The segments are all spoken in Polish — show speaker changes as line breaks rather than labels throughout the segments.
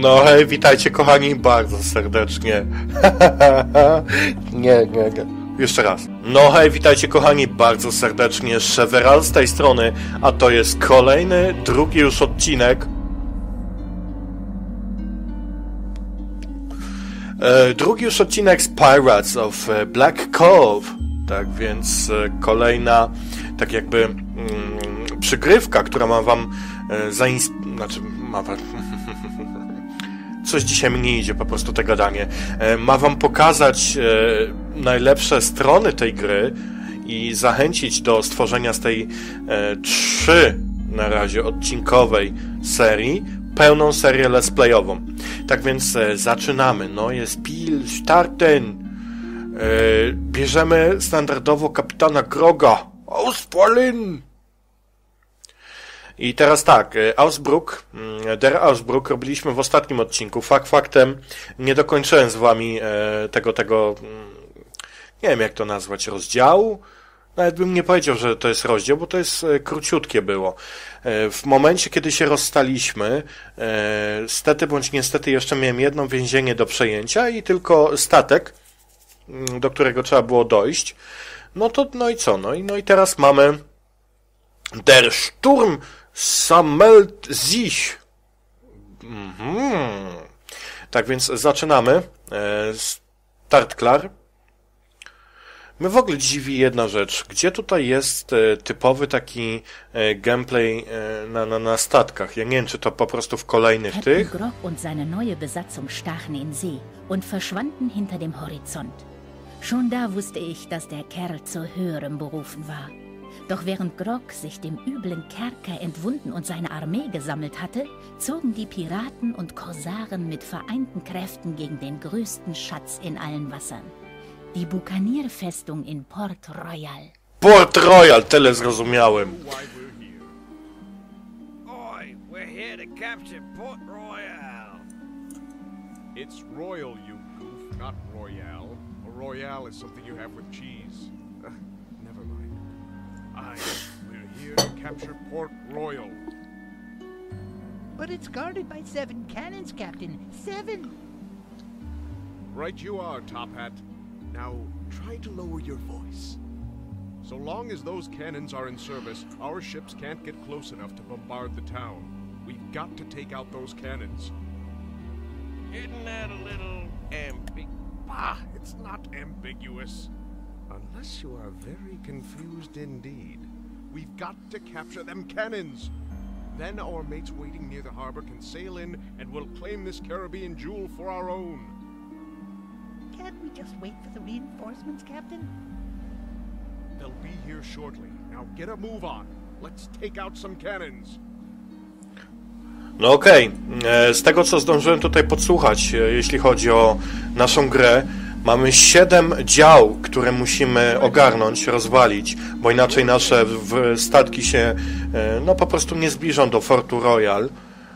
No hej, witajcie kochani bardzo serdecznie. Nie. Jeszcze raz. No hej, witajcie kochani bardzo serdecznie. Szeveral z tej strony, a to jest kolejny, drugi już odcinek. Drugi już odcinek z Pirates of Black Cove. Tak więc kolejna, tak jakby przygrywka, która ma wam coś dzisiaj mi nie idzie, po prostu te gadanie. Ma wam pokazać najlepsze strony tej gry i zachęcić do stworzenia z tej 3 na razie odcinkowej serii pełną serię let's playową. Tak więc zaczynamy. No jest Pil starten. Bierzemy standardowo kapitana Groga. Ausfallen! I teraz tak, Der Ausbruch robiliśmy w ostatnim odcinku. Faktem nie dokończyłem z wami tego, nie wiem jak to nazwać, rozdziału. Nawet bym nie powiedział, że to jest rozdział, bo to jest króciutkie było. W momencie, kiedy się rozstaliśmy, stety bądź niestety jeszcze miałem jedno więzienie do przejęcia i tylko statek, do którego trzeba było dojść. No i co? No i teraz mamy Der Sturm sammelt sich. Tak więc zaczynamy. Start klar. Mnie w ogóle dziwi jedna rzecz. Gdzie tutaj jest typowy taki gameplay na statkach? Ja nie wiem, czy to po prostu w kolejnych tych.
Grog und seine neue Besatzung stachen in See und verschwanden hinter dem Horizont. Schon da wusste ich, dass der Kerl zu höherem berufen war. Doch während Grog sich dem üblen Kerker entwunden und seine Armee gesammelt hatte, zogen die Piraten und Korsaren mit vereinten Kräften gegen den größten Schatz in allen Wassern. Die Buccaneer-Festung in Port Royal.
Port Royal, tyle zrozumiałem.
Oi, we're here to capture Port Royal.
It's Royal, you goof, not Royale. A Royale is something you have with cheese. Never mind. We're here to capture Port Royal.
But it's guarded by 7 cannons, Captain. 7!
Right you are, Top Hat. Now, try to lower your voice. So long as those cannons are in service, our ships can't get close enough to bombard the town. We've got to take out those cannons.
Isn't that a little
Bah, it's not ambiguous. Unless you are very confused indeed. We've got to capture them cannons. Then our mates waiting near the harbor can sail in and we'll claim this Caribbean jewel for our own.
Can't we just wait for the reinforcements, Captain?
They'll be here shortly. Now get a move on. Let's take out some cannons.
No okej. Z tego co zdążyłem tutaj podsłuchać, jeśli chodzi o naszą grę, mamy 7 dział, które musimy ogarnąć, rozwalić, bo inaczej nasze statki się po prostu nie zbliżą do Fortu Royal.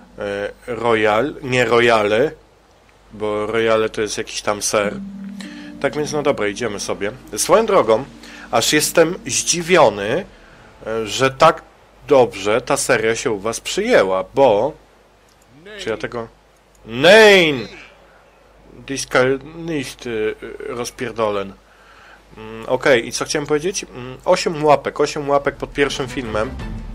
Nie Royale, bo Royale to jest jakiś tam ser. Tak więc no dobra, idziemy sobie. Swoją drogą, aż jestem zdziwiony, że tak dobrze ta seria się u was przyjęła, bo... Czy ja tego... Nein! Diskal nicht rozpierdolen. Okej, i co chciałem powiedzieć? 8 łapek pod pierwszym filmem.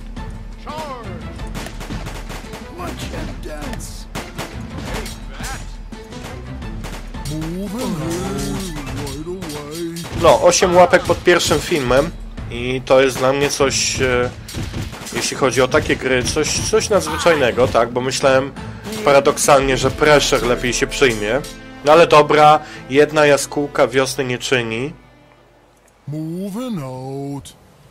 No, 8 łapek pod pierwszym filmem i to jest dla mnie coś, jeśli chodzi o takie gry, coś nadzwyczajnego, tak, bo myślałem paradoksalnie, że Pressure lepiej się przyjmie. No ale dobra, jedna jaskółka wiosny nie czyni.
Moving out.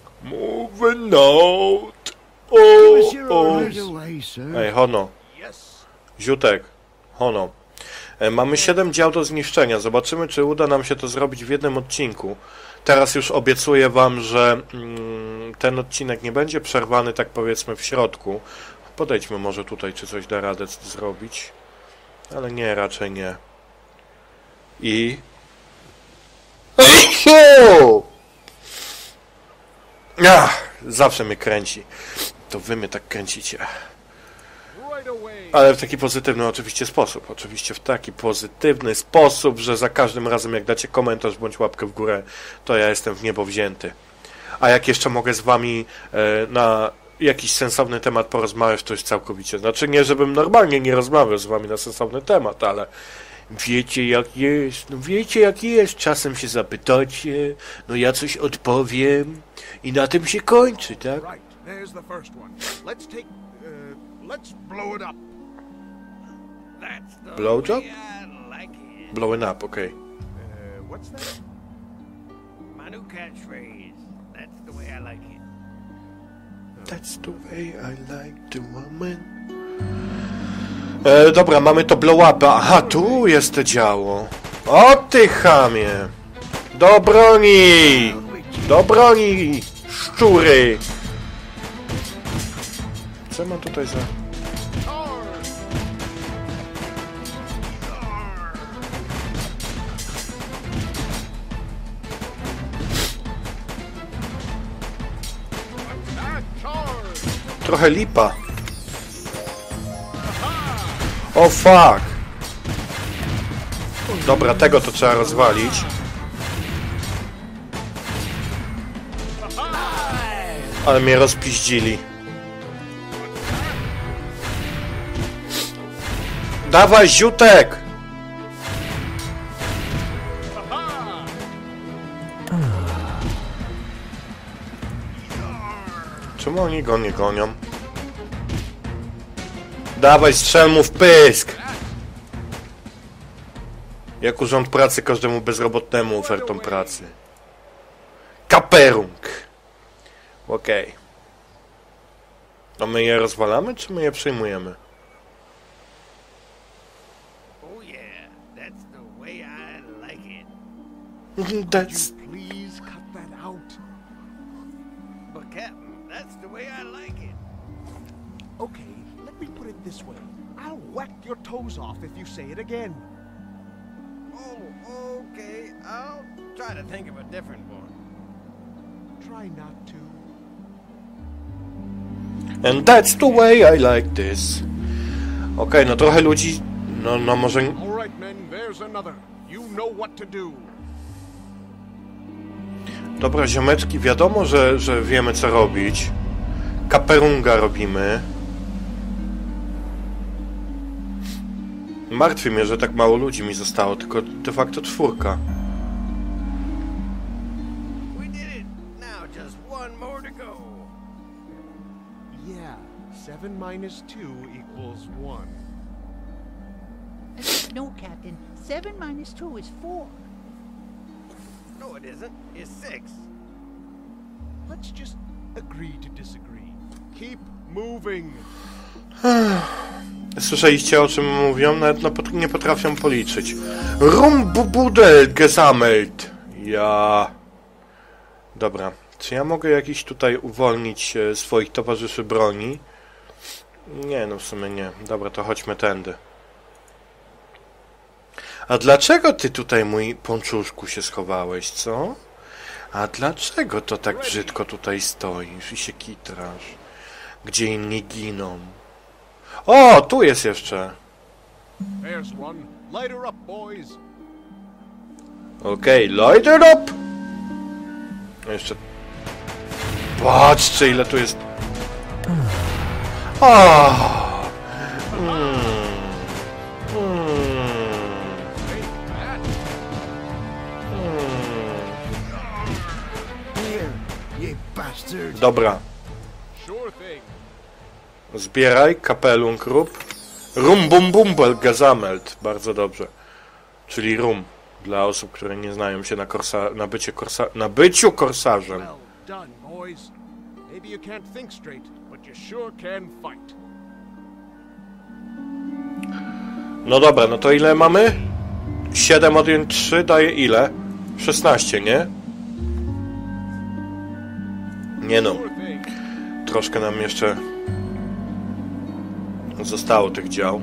Ej, Hono. Ziutek. Hono. Mamy 7 dział do zniszczenia. Zobaczymy, czy uda nam się to zrobić w jednym odcinku. Teraz już obiecuję wam, że ten odcinek nie będzie przerwany, tak powiedzmy, w środku. Podejdźmy może tutaj, czy coś da radę zrobić. Ale nie, raczej nie. I... Zawsze mnie kręci. To wy mnie tak kręcicie.
Right away.
Ale w taki pozytywny oczywiście sposób. Oczywiście w taki pozytywny sposób, że za każdym razem jak dacie komentarz bądź łapkę w górę, to ja jestem w niebo wzięty. A jak jeszcze mogę z wami na jakiś sensowny temat porozmawiać, to jest całkowicie. Znaczy nie, żebym normalnie nie rozmawiał z wami na sensowny temat, ale wiecie jak jest, no wiecie jak jest, czasem się zapytacie, no ja coś odpowiem i na tym się kończy, tak?
Right, there's the first one. Let's blow it up.
That's the
Blowjob?
way I like it.
Blowing up, okej.
What's that?
My new catchphrase. That's the way I like it.
That's the way I like the woman. Dobra, mamy to blow up. Aha, tu jest to działo. O ty chamie! Do broni! Do broni! Szczury! Co mam tutaj za... Trochę lipa. O fuck! Dobra, tego to trzeba rozwalić. Ale mnie rozpiździli. Dawaj, ziutek! Czemu oni go nie gonią? Dawaj, strzel mu w pysk! Jak urząd pracy każdemu bezrobotnemu ofertą pracy. Kaperung! Okej. To my je rozwalamy, czy my je przejmujemy?
Oh yeah, that's the way I like it.
That's...
Please cut that out.
But Captain, that's the way I like it.
Okay, let me put it this way. I'll whack your toes off if you say it again.
Oh, okay. I'll try to think of a different one.
Try not to.
And that's the way I like this. Okej, no trochę ludzi... No może...
All right, men, there's another. You know what to do.
Dobra, ziomeczki, wiadomo, że wiemy co robić. Kaperunga robimy. Martwi mnie, że tak mało ludzi mi zostało, tylko de facto 4.
We did it. Now just one more to go.
Yeah, 7 minus 2 equals 1.
No, Captain. 7 minus 2 is 4.
No, it isn't. It's 6.
Let's just agree to disagree. Keep moving.
Słyszeliście o czym mówią? Nawet nie potrafią policzyć. Rumbubudel gesammelt. Ja... Dobra. Czy ja mogę jakiś tutaj uwolnić swoich towarzyszy broni? Nie, no w sumie nie. Dobra, to chodźmy tędy. A dlaczego ty tutaj, mój ponczuszku, się schowałeś, co? A dlaczego to tak brzydko tutaj stoisz i się kitrasz? Gdzie inni giną? O, tu jest jeszcze.
There's one. Light her up, boys.
Okej, light it up! Jeszcze... Patrzcie, ile tu jest... O! Dobra.
Sure thing.
Zbieraj, kapelung rób. Rumbumbumbel gesammelt. Bardzo dobrze. Czyli rum. Dla osób, które nie znają się na byciu korsarzem.
Well done, boys. Maybe you can't think straight, but you sure can fight.
No dobra, no to ile mamy? 7 odjąć 3 daje ile? 16, nie? Nie no.
Sure thing.
Troszkę nam jeszcze zostało tych dział.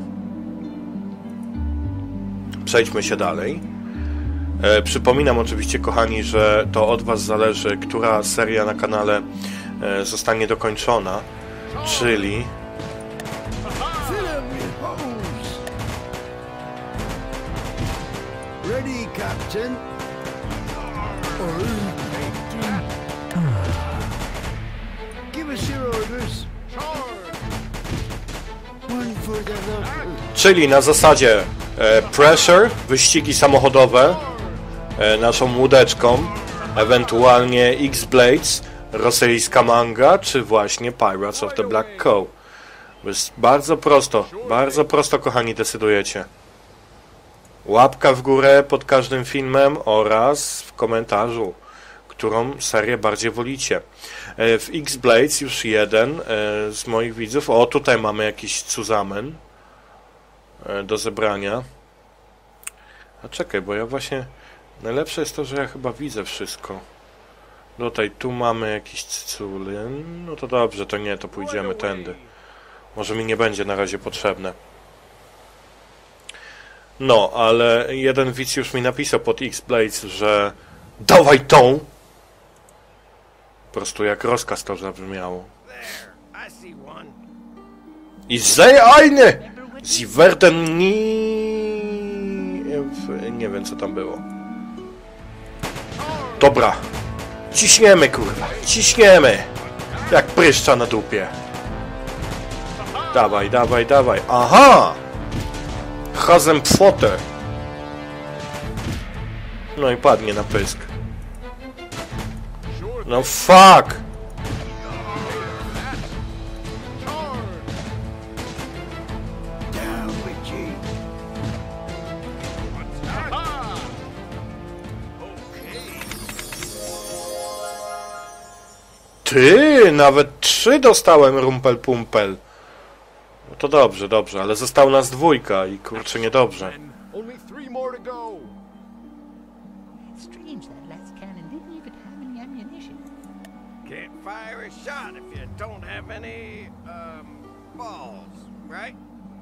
Przejdźmy się dalej. Przypominam oczywiście, kochani, że to od was zależy, która seria na kanale zostanie dokończona, czyli
Ready, Captain. Give us your orders. One for the local.
Czyli na zasadzie Pressure, wyścigi samochodowe naszą łódeczką, ewentualnie X-Blades, rosyjska manga, czy właśnie Pirates of the Black Cove. Jest bardzo prosto, kochani, decydujecie. Łapka w górę pod każdym filmem oraz w komentarzu, którą serię bardziej wolicie. W X-Blades już jeden z moich widzów. O, tutaj mamy jakiś Cuzamen do zebrania. A czekaj, bo ja właśnie... Najlepsze jest to, że ja chyba widzę wszystko. Tutaj, tu mamy jakiś cyculin. No to dobrze, to nie, to pójdziemy tędy. Może mi nie będzie na razie potrzebne. No, ale jeden widz już mi napisał pod X-Blades, że dawaj tą! Po prostu jak rozkaz to zabrzmiało. I zei eine! Sie werden nie... Nie wiem, co tam było. Dobra. Ciśniemy, kurwa. Ciśniemy! Jak pryszcza na dupie. Dawaj, dawaj, dawaj. Aha! Razem pfotę. No i padnie na pysk. No fuck! Ty, nawet 3 dostałem, rumpel pumpel. No to dobrze, dobrze, ale został nas 2 i kurczę niedobrze.
Only 3 more to go.
Strange that last cannon didn't even have any ammunition.
Can't fire a shot if you don't have any, balls, right?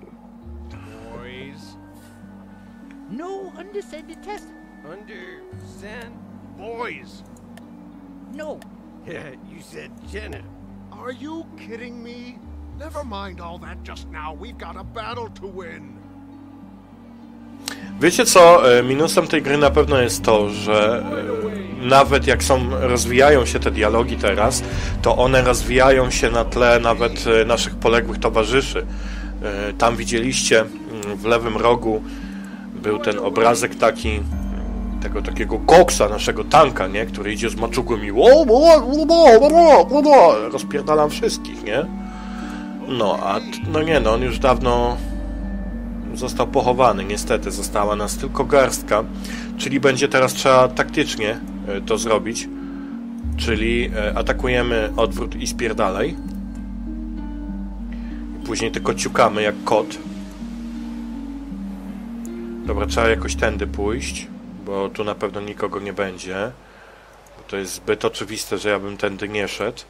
Boys.
No undescended test.
Understand?
Boys.
No.
Yeah, you said Jenna.
Are you kidding me? Never mind all that just now. We've got a battle to win.
Wiecie co? Minusem tej gry na pewno jest to, że nawet jak rozwijają się te dialogi teraz, to one rozwijają się na tle nawet naszych poległych towarzyszy. Tam widzieliście w lewym rogu był ten obrazek taki tego takiego koksa, naszego tanka, nie? Który idzie z maczugłem i rozpierdalam wszystkich, nie? No, a no nie, no on już dawno został pochowany, niestety została nas tylko garstka, czyli będzie teraz trzeba taktycznie to zrobić, czyli atakujemy odwrót i spierdalej. Później tylko ciukamy jak kot. Dobra, trzeba jakoś tędy pójść, bo tu na pewno nikogo nie będzie. Bo to jest zbyt oczywiste, że ja bym tędy nie szedł.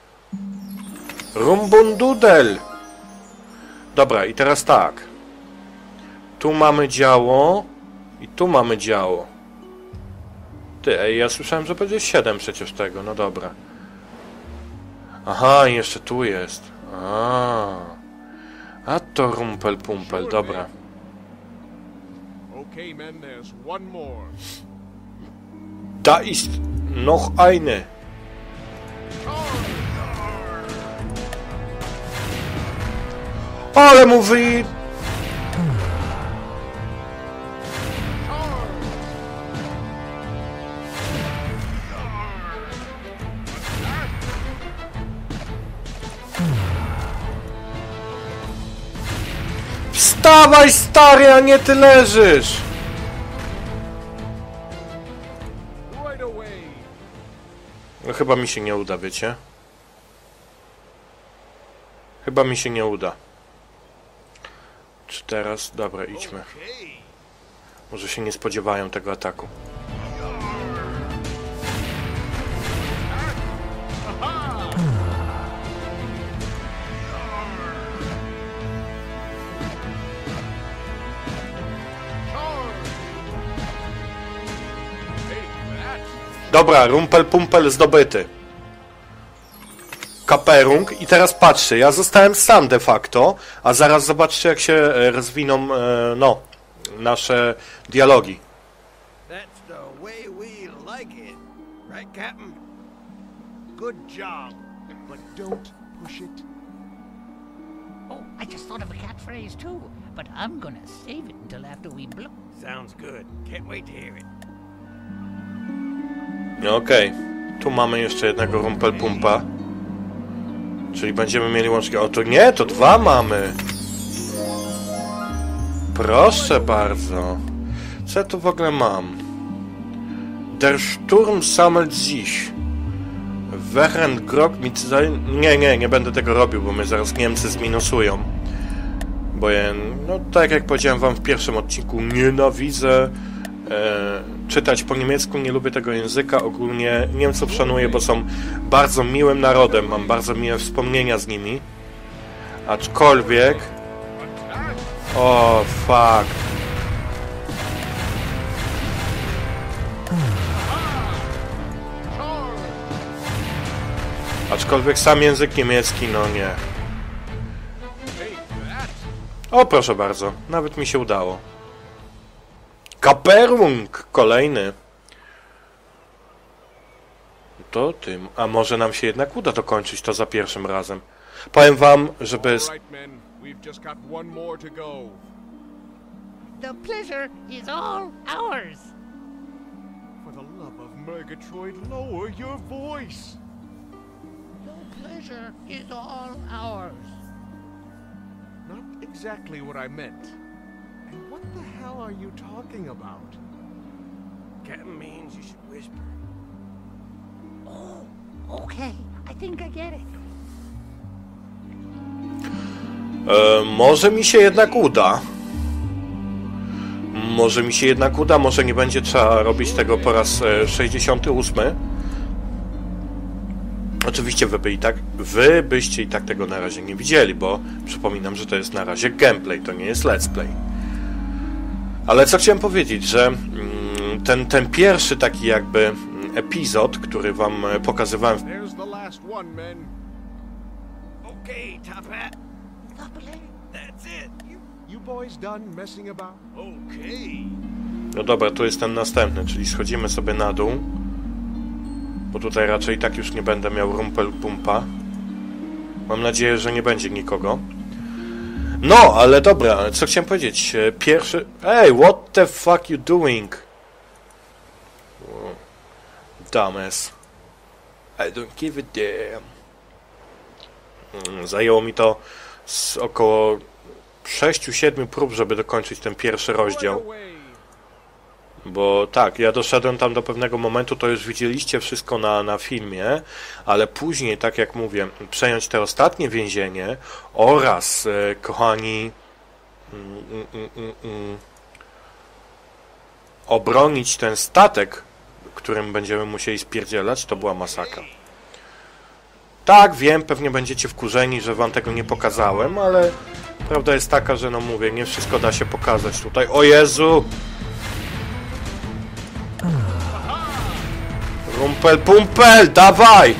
Rumbundudel! Dobra, i teraz tak. Tu mamy działo i tu mamy działo. Ty, ej, ja słyszałem, że będzie 7 przecież tego, no dobra. Aha, i jeszcze tu jest. A to rumpel pumpel, dobra.
Okay, men, there's one more.
Da ist noch eine. Ale mówi... Wstawaj, stary, a nie ty leżysz! No chyba mi się nie uda, wiecie? Chyba mi się nie uda. Czy teraz? Dobra, idźmy. Może się nie spodziewają tego ataku. Dobra, rumpel pumpel zdobyty. Kaperung. I teraz patrzcie, ja zostałem sam de facto, a zaraz zobaczcie jak się rozwiną, no, nasze dialogi.
the way we like it. Right, Captain?
Good job, but don't push it.
Oh, I just thought of a catchphrase too, but I'm gonna save it until after we blow.
Sounds good. Can't wait to hear it.
Okej. Tu mamy jeszcze jednego rumpelpumpa. Czyli będziemy mieli łącznie... O, to nie, to 2 mamy. Proszę bardzo. Co ja tu w ogóle mam? Der Sturm sammelt sich. Während Grog mit sein... Nie będę tego robił, bo mnie zaraz Niemcy zminusują. Bo ja, no tak jak powiedziałem wam w pierwszym odcinku, nienawidzę czytać po niemiecku, nie lubię tego języka. Ogólnie Niemców szanuję, bo są bardzo miłym narodem, mam bardzo miłe wspomnienia z nimi. Aczkolwiek... O, fuck. Aczkolwiek sam język niemiecki, no nie. O, proszę bardzo, nawet mi się udało. Kaperung! Kolejny. To tym. A może nam się jednak uda dokończyć to za pierwszym razem. Powiem wam, żeby...
The pleasure is all ours.
For the love of Murgatroyd, lower your voice.
The pleasure is all ours.
Not exactly what I meant. And what the hell are you talking about?
Captain means you should whisper.
Oh, okay. I think I get it.
Może mi się jednak uda. Może mi się jednak uda, może nie będzie trzeba robić tego po raz 68. Oczywiście wy byście i tak tego na razie nie widzieli, bo przypominam, że to jest na razie gameplay, to nie jest let's play. Ale co chciałem powiedzieć, że ten pierwszy taki jakby epizod, który wam pokazywałem...
Okay, Top Hat. That's it.
You boys done messing about? Okay.
No dobra, tu jest ten następny, czyli schodzimy sobie na dół. Bo tutaj raczej tak już nie będę miał rumpelpumpa. Mam nadzieję, że nie będzie nikogo. No, ale dobra, co chciałem powiedzieć? Pierwszy... Hey, what the fuck you doing? Dumbass. I don't give a damn. Zajęło mi to z około 6-7 prób, żeby dokończyć ten pierwszy rozdział. Bo tak, ja doszedłem tam do pewnego momentu, to już widzieliście wszystko na filmie, ale później, tak jak mówię, przejąć te ostatnie więzienie oraz, kochani, obronić ten statek, którym będziemy musieli spierdzielać, to była masakra. Tak, wiem, pewnie będziecie wkurzeni, że wam tego nie pokazałem, ale prawda jest taka, że no mówię, nie wszystko da się pokazać tutaj. O Jezu! Rumpelpumpel, dawaj!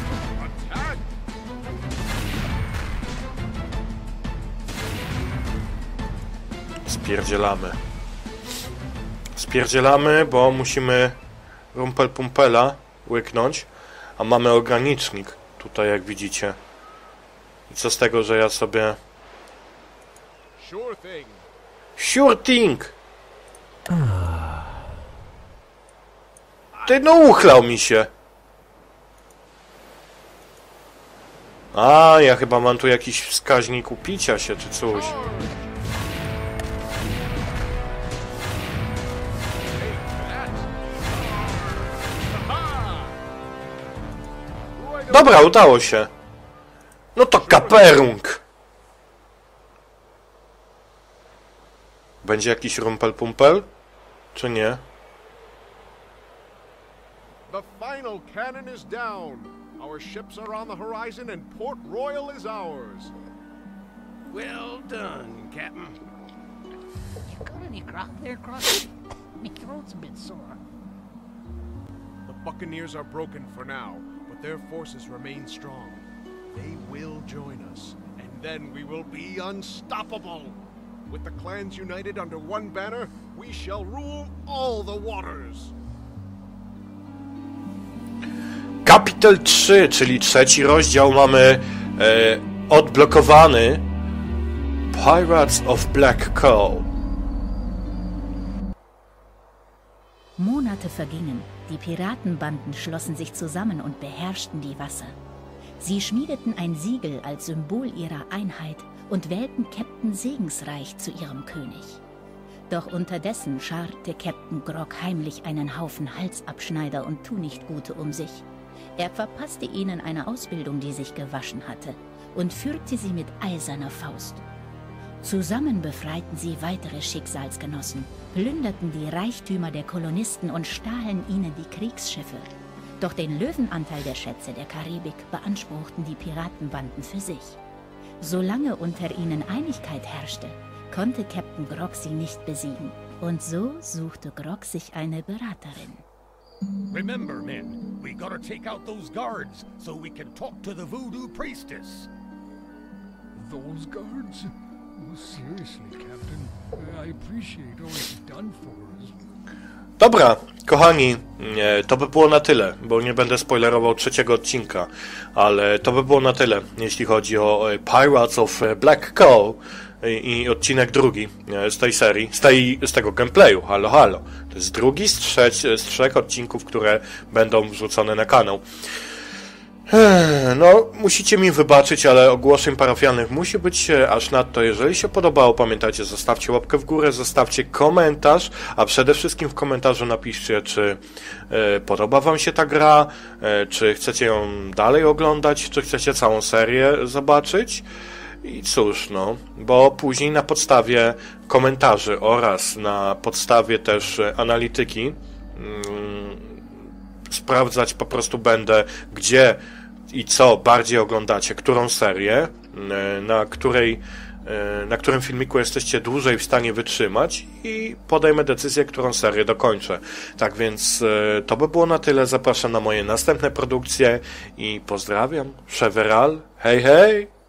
Spierdzielamy. Spierdzielamy, bo musimy rumpelpumpela łyknąć, a mamy ogranicznik tutaj, jak widzicie. I co z tego, że ja sobie...
Sure thing.
Sure thing! Ty, no uchlał mi się. A, ja chyba mam tu jakiś wskaźnik upicia się, czy coś. Dobra, udało się. No to kaperung. Będzie jakiś rumpelpumpel? Czy nie?
The final cannon is down. Our ships are on the horizon and Port Royal is ours.
Well done, Captain.
You got any grog there, Crossy? My throat's a bit sore.
The Buccaneers are broken for now, but their forces remain strong. They will join us, and then we will be unstoppable. With the clans united under one banner, we shall rule all the waters.
Kapitel 3, czyli 3. rozdział mamy odblokowany. Pirates of Black Coal.
Monate vergingen. Die Piratenbanden schlossen sich zusammen und beherrschten die Wasser. Sie schmiedeten ein Siegel als Symbol ihrer Einheit und wählten Captain Segensreich zu ihrem König. Doch unterdessen scharte Captain Grog heimlich einen Haufen Halsabschneider und Tunichtgute um sich. Er verpasste ihnen eine Ausbildung, die sich gewaschen hatte, und führte sie mit eiserner Faust. Zusammen befreiten sie weitere Schicksalsgenossen, plünderten die Reichtümer der Kolonisten und stahlen ihnen die Kriegsschiffe. Doch den Löwenanteil der Schätze der Karibik beanspruchten die Piratenbanden für sich. Solange unter ihnen Einigkeit herrschte, konnte Captain Grog sie nicht besiegen. Und so suchte Grog sich eine Beraterin.
Remember, men, we gotta take out those guards so we can talk to the voodoo priestess.
Those guards? Oh, seriously, Captain. I appreciate all you've done for us.
Dobra, kochani, to by było na tyle, bo nie będę spoilerował 3. odcinka, ale to by było na tyle, jeśli chodzi o Pirates of Black Coal i odcinek 2 z tej serii, z tego gameplayu, halo. To jest drugi z 3 odcinków, które będą wrzucone na kanał. No, musicie mi wybaczyć, ale ogłoszeń parafialnych musi być aż nadto. Jeżeli się podobało, pamiętajcie, zostawcie łapkę w górę, zostawcie komentarz, a przede wszystkim w komentarzu napiszcie, czy podoba wam się ta gra, czy chcecie ją dalej oglądać, czy chcecie całą serię zobaczyć. I cóż, no, bo później na podstawie komentarzy oraz na podstawie też analityki sprawdzać po prostu będę, gdzie i co bardziej oglądacie, którą serię, na którym filmiku jesteście dłużej w stanie wytrzymać i podejmę decyzję, którą serię dokończę. Tak więc to by było na tyle. Zapraszam na moje następne produkcje i pozdrawiam. Cheveral. Hej, hej!